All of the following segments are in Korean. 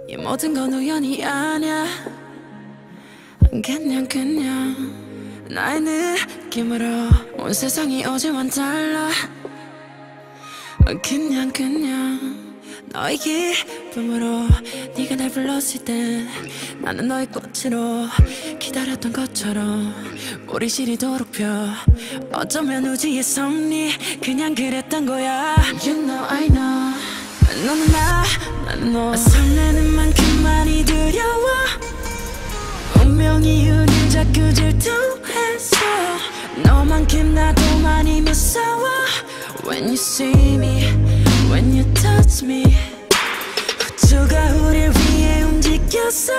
이 모든 건 우연이 아니야. 그냥 나의 느낌으로 온 세상이 어제와는 달라. 그냥 너의 기쁨으로 네가 날 불렀을 때 나는 너의 꽃으로 기다렸던 것처럼 우리 시리도록 펴. 어쩌면 우주의 섭리 그냥 그랬던 거야. You know I know 너는 나는 너. 설레는 만큼 많이 두려워. 운명이 우릴 자꾸 질투해서 너만큼 나도 많이 무서워. When you see me, when you touch me, 우주가 우릴 위해 움직였어.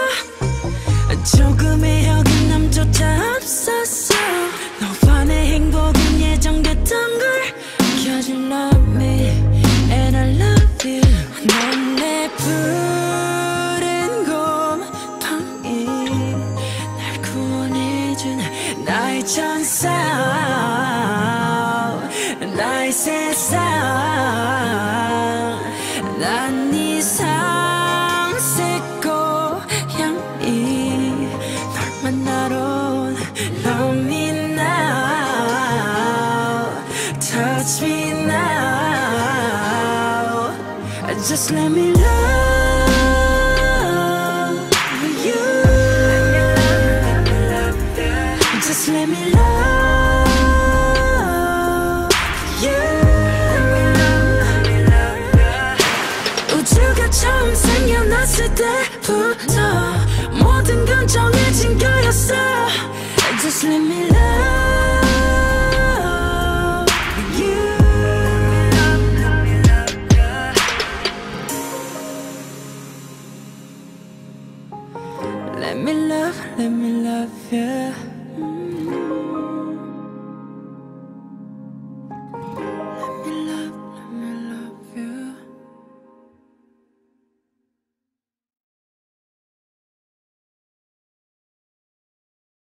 조금의 어긋남조차 없었어. 너와 내 행복은 예정됐던 걸. Cause you love me and I love you. 넌 내 푸른 곰팡이, 날 구원해준 나의 천사, 나의 세상. 난 네 상색 고향이 널 만나러 Love me now, touch me now. Just let me love you. Just let me love you. 우주가 처음 생겨났을 때부터 모든 건 정해진 거였어. Just let me love you. Let me love you.